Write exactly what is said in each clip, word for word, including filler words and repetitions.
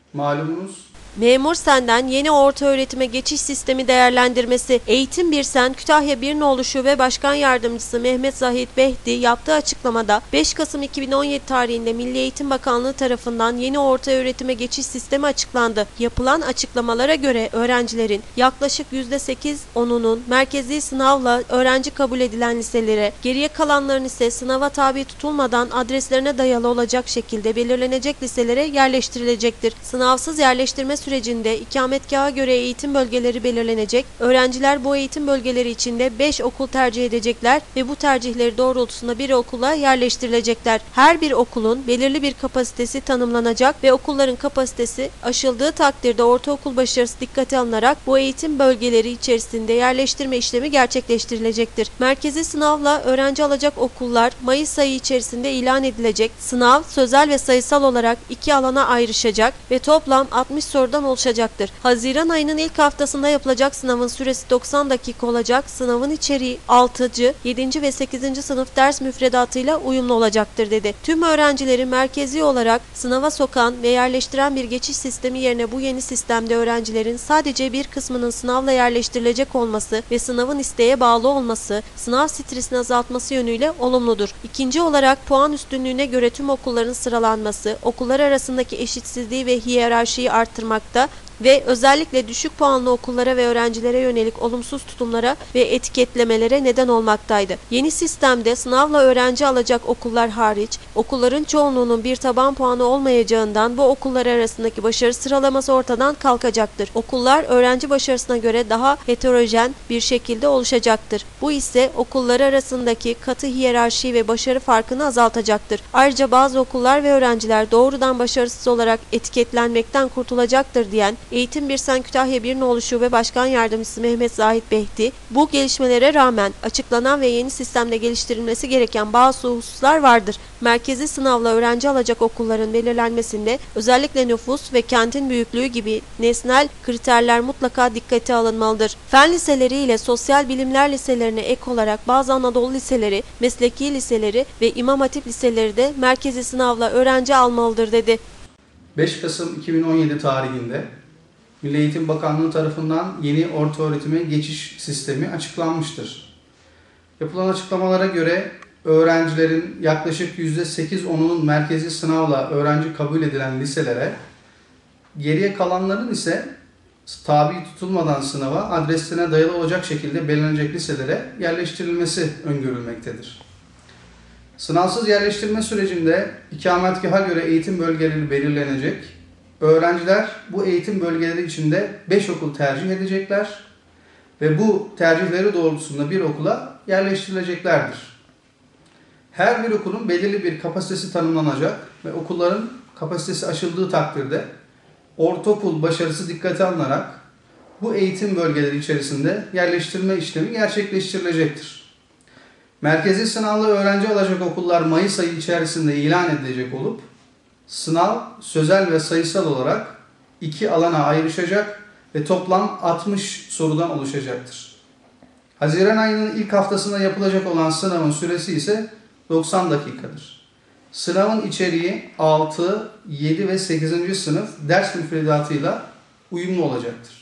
Malumunuz Memur Sen'den yeni ortaöğretime geçiş sistemi değerlendirmesi. Eğitim Bir Sen Kütahya Bir Nolu Şube Başkan Yardımcısı Mehmet Zahit Behdi yaptığı açıklamada beş Kasım iki bin on yedi tarihinde Milli Eğitim Bakanlığı tarafından yeni ortaöğretime geçiş sistemi açıklandı. Yapılan açıklamalara göre öğrencilerin yaklaşık yüzde sekiz onunun merkezi sınavla öğrenci kabul edilen liselere, geriye kalanların ise sınava tabi tutulmadan adreslerine dayalı olacak şekilde belirlenecek liselere yerleştirilecektir. Sınavsız yerleştirme sürecinde ikametgaha göre eğitim bölgeleri belirlenecek. Öğrenciler bu eğitim bölgeleri içinde beş okul tercih edecekler ve bu tercihleri doğrultusunda bir okula yerleştirilecekler. Her bir okulun belirli bir kapasitesi tanımlanacak ve okulların kapasitesi aşıldığı takdirde ortaokul başarısı dikkate alınarak bu eğitim bölgeleri içerisinde yerleştirme işlemi gerçekleştirilecektir. Merkezi sınavla öğrenci alacak okullar Mayıs ayı içerisinde ilan edilecek. Sınav sözel ve sayısal olarak iki alana ayrışacak ve toplam altmış sorudan oluşacaktır. Haziran ayının ilk haftasında yapılacak sınavın süresi doksan dakika olacak. Sınavın içeriği altıncı, yedinci ve sekizinci sınıf ders müfredatıyla uyumlu olacaktır dedi. Tüm öğrencileri merkezi olarak sınava sokan ve yerleştiren bir geçiş sistemi yerine bu yeni sistemde öğrencilerin sadece bir kısmının sınavla yerleştirilecek olması ve sınavın isteğe bağlı olması, sınav stresini azaltması yönüyle olumludur. İkinci olarak puan üstünlüğüne göre tüm okulların sıralanması, okullar arasındaki eşitsizliği ve hiyerarşiyi arttırmakta ve özellikle düşük puanlı okullara ve öğrencilere yönelik olumsuz tutumlara ve etiketlemelere neden olmaktaydı. Yeni sistemde sınavla öğrenci alacak okullar hariç, okulların çoğunluğunun bir taban puanı olmayacağından bu okullar arasındaki başarı sıralaması ortadan kalkacaktır. Okullar öğrenci başarısına göre daha heterojen bir şekilde oluşacaktır. Bu ise okullar arasındaki katı hiyerarşi ve başarı farkını azaltacaktır. Ayrıca bazı okullar ve öğrenciler doğrudan başarısız olarak etiketlenmekten kurtulacaktır diyen Eğitim Bir Sen Kütahya Bir Nolu Şube Başkan Yardımcısı Mehmet Zahit Behdi, bu gelişmelere rağmen açıklanan ve yeni sistemde geliştirilmesi gereken bazı hususlar vardır. Merkezi sınavla öğrenci alacak okulların belirlenmesinde özellikle nüfus ve kentin büyüklüğü gibi nesnel kriterler mutlaka dikkate alınmalıdır. Fen liseleri ile sosyal bilimler liselerine ek olarak bazı Anadolu liseleri, mesleki liseleri ve İmam Hatip liseleri de merkezi sınavla öğrenci almalıdır dedi. beş Kasım iki bin on yedi tarihinde Milli Eğitim Bakanlığı tarafından yeni ortaöğretime geçiş sistemi açıklanmıştır. Yapılan açıklamalara göre öğrencilerin yaklaşık yüzde sekiz onunun merkezi sınavla öğrenci kabul edilen liselere, geriye kalanların ise tabi tutulmadan sınava adresine dayalı olacak şekilde belirlenecek liselere yerleştirilmesi öngörülmektedir. Sınavsız yerleştirme sürecinde ikametgaha göre eğitim bölgeleri belirlenecek. Öğrenciler bu eğitim bölgeleri içinde beş okul tercih edecekler ve bu tercihleri doğrultusunda bir okula yerleştirileceklerdir. Her bir okulun belirli bir kapasitesi tanımlanacak ve okulların kapasitesi aşıldığı takdirde ortaokul başarısı dikkate alınarak bu eğitim bölgeleri içerisinde yerleştirme işlemi gerçekleştirilecektir. Merkezi sınavlı öğrenci alacak okullar Mayıs ayı içerisinde ilan edilecek olup, sınav sözel ve sayısal olarak iki alana ayrışacak ve toplam altmış sorudan oluşacaktır. Haziran ayının ilk haftasında yapılacak olan sınavın süresi ise doksan dakikadır. Sınavın içeriği altı, yedi ve sekizinci sınıf ders müfredatıyla uyumlu olacaktır.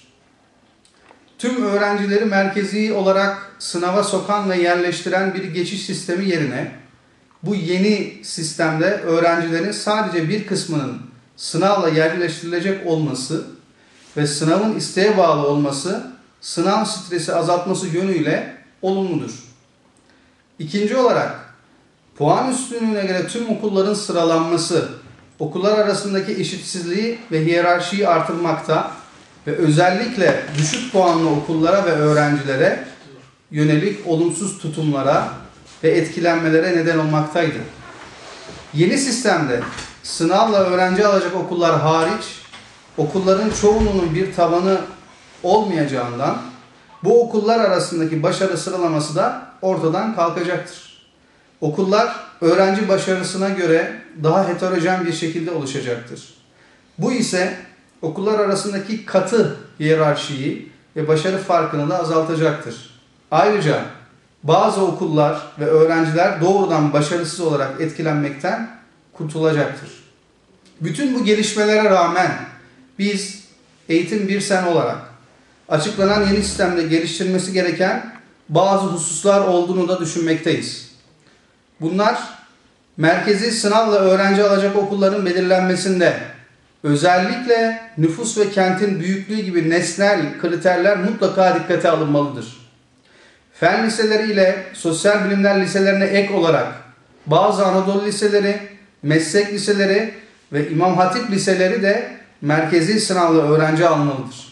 Tüm öğrencileri merkezi olarak sınava sokan ve yerleştiren bir geçiş sistemi yerine bu yeni sistemde öğrencilerin sadece bir kısmının sınavla yerleştirilecek olması ve sınavın isteğe bağlı olması sınav stresi azaltması yönüyle olumludur. İkinci olarak puan üstünlüğüne göre tüm okulların sıralanması okullar arasındaki eşitsizliği ve hiyerarşiyi artırmakta ve özellikle düşük puanlı okullara ve öğrencilere yönelik olumsuz tutumlara ve etkilenmelere neden olmaktaydı. Yeni sistemde sınavla öğrenci alacak okullar hariç okulların çoğunluğunun bir tabanı olmayacağından bu okullar arasındaki başarı sıralaması da ortadan kalkacaktır. Okullar öğrenci başarısına göre daha heterojen bir şekilde oluşacaktır. Bu ise okullar arasındaki katı hiyerarşiyi ve başarı farkını da azaltacaktır. Ayrıca bazı okullar ve öğrenciler doğrudan başarısız olarak etkilenmekten kurtulacaktır. Bütün bu gelişmelere rağmen biz Eğitim Bir Sen olarak açıklanan yeni sistemde geliştirilmesi gereken bazı hususlar olduğunu da düşünmekteyiz. Bunlar, merkezi sınavla öğrenci alacak okulların belirlenmesinde özellikle nüfus ve kentin büyüklüğü gibi nesnel kriterler mutlaka dikkate alınmalıdır. Fen liseleri ile sosyal bilimler liselerine ek olarak bazı Anadolu liseleri, meslek liseleri ve İmam Hatip liseleri de merkezi sınavla öğrenci almalıdır.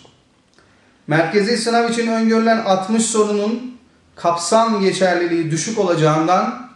Merkezi sınav için öngörülen altmış sorunun kapsam geçerliliği düşük olacağından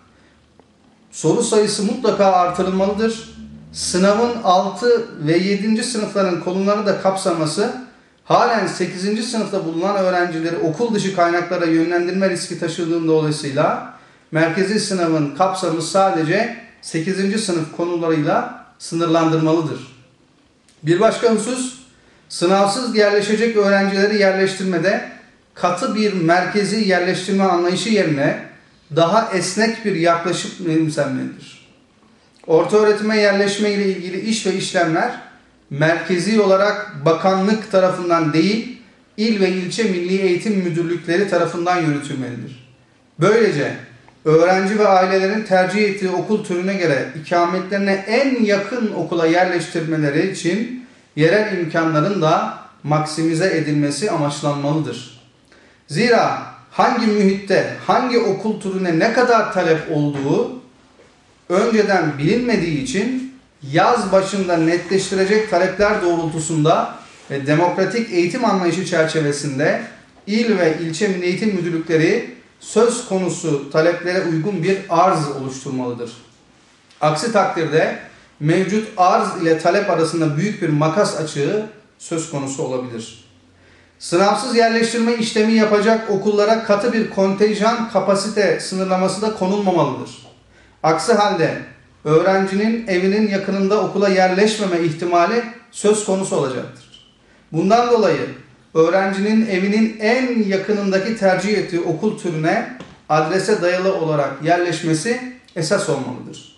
soru sayısı mutlaka artırılmalıdır. Sınavın altı ve yedinci sınıfların konuları da kapsaması, halen sekizinci sınıfta bulunan öğrencileri okul dışı kaynaklara yönlendirme riski taşıdığında dolayısıyla merkezi sınavın kapsamı sadece sekizinci sınıf konularıyla sınırlandırmalıdır. Bir başka husus, sınavsız yerleşecek öğrencileri yerleştirmede katı bir merkezi yerleştirme anlayışı yerine daha esnek bir yaklaşım benimsenmelidir. Ortaöğretime yerleşme ile ilgili iş ve işlemler merkezi olarak bakanlık tarafından değil, il ve ilçe milli eğitim müdürlükleri tarafından yürütülmelidir. Böylece öğrenci ve ailelerin tercih ettiği okul türüne göre ikametlerine en yakın okula yerleştirmeleri için yerel imkanların da maksimize edilmesi amaçlanmalıdır. Zira hangi mühitte, hangi okul türüne ne kadar talep olduğu önceden bilinmediği için yaz başında netleştirecek talepler doğrultusunda ve demokratik eğitim anlayışı çerçevesinde il ve ilçe milli eğitim müdürlükleri söz konusu taleplere uygun bir arz oluşturmalıdır. Aksi takdirde mevcut arz ile talep arasında büyük bir makas açığı söz konusu olabilir. Sınavsız yerleştirme işlemi yapacak okullara katı bir kontenjan kapasite sınırlaması da konulmamalıdır. Aksi halde öğrencinin evinin yakınında okula yerleşmeme ihtimali söz konusu olacaktır. Bundan dolayı öğrencinin evinin en yakınındaki tercih ettiği okul türüne adrese dayalı olarak yerleşmesi esas olmalıdır.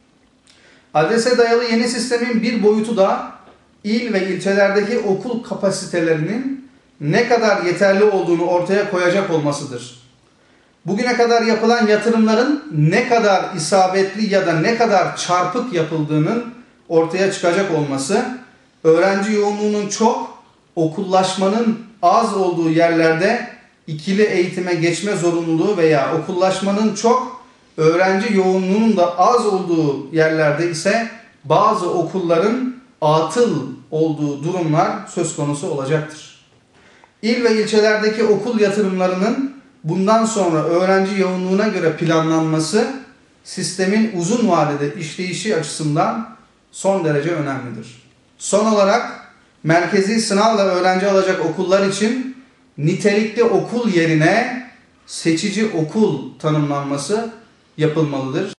Adrese dayalı yeni sistemin bir boyutu da il ve ilçelerdeki okul kapasitelerinin ne kadar yeterli olduğunu ortaya koyacak olmasıdır. Bugüne kadar yapılan yatırımların ne kadar isabetli ya da ne kadar çarpık yapıldığının ortaya çıkacak olması, öğrenci yoğunluğunun çok, okullaşmanın az olduğu yerlerde ikili eğitime geçme zorunluluğu veya okullaşmanın çok, öğrenci yoğunluğunun da az olduğu yerlerde ise bazı okulların atıl olduğu durumlar söz konusu olacaktır. İl ve ilçelerdeki okul yatırımlarının bundan sonra öğrenci yoğunluğuna göre planlanması, sistemin uzun vadede işleyişi açısından son derece önemlidir. Son olarak merkezi sınavla öğrenci alacak okullar için nitelikli okul yerine seçici okul tanımlanması yapılmalıdır.